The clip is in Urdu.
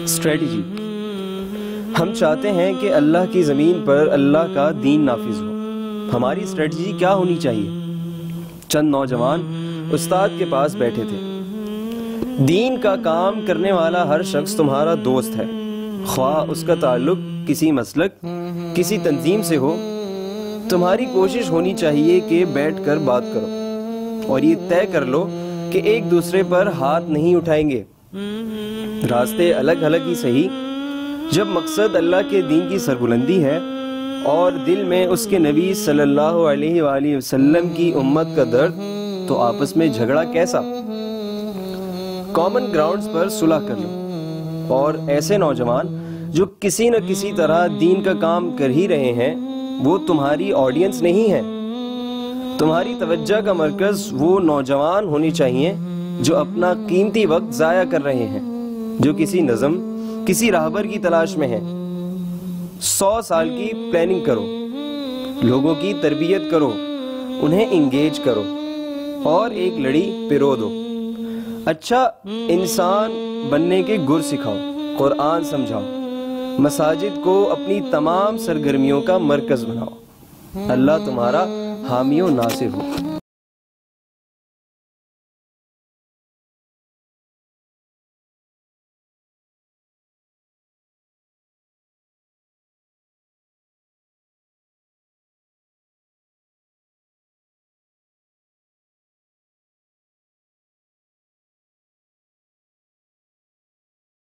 اسٹریٹجی۔ ہم چاہتے ہیں کہ اللہ کی زمین پر اللہ کا دین نافذ ہو۔ ہماری اسٹریٹجی کیا ہونی چاہیے؟ چند نوجوان استاد کے پاس بیٹھے تھے۔ دین کا کام کرنے والا ہر شخص تمہارا دوست ہے، خواہ اس کا تعلق کسی مسلک، کسی تنظیم سے ہو۔ تمہاری کوشش ہونی چاہیے کہ بیٹھ کر بات کرو اور یہ طے کر لو کہ ایک دوسرے پر ہاتھ نہیں اٹھائیں گے۔ راستے الگ الگ ہی صحیح، جب مقصد اللہ کے دین کی سربلندی ہے اور دل میں اس کے نبی صلی اللہ علیہ وآلہ وسلم کی امت کا درد، تو آپس میں جھگڑا کیسا؟ کامن گراؤنڈز پر صلح کر لو۔ اور ایسے نوجوان جو کسی نہ کسی طرح دین کا کام کر ہی رہے ہیں، وہ تمہاری آڈینس نہیں ہے۔ تمہاری توجہ کا مرکز وہ نوجوان ہونے چاہیے جو اپنا قیمتی وقت ضائع کر رہے ہیں، جو کسی نظم، کسی راہبر کی تلاش میں ہیں۔ 100 سال کی پلاننگ کرو، لوگوں کی تربیت کرو، انہیں انگیج کرو اور ایک لڑی پرو دو۔ اچھا انسان بننے کے گر سکھاؤ، قرآن سمجھاؤ، مساجد کو اپنی تمام سرگرمیوں کا مرکز بناؤ۔ اللہ تمہارا حامی و ناصر ہو۔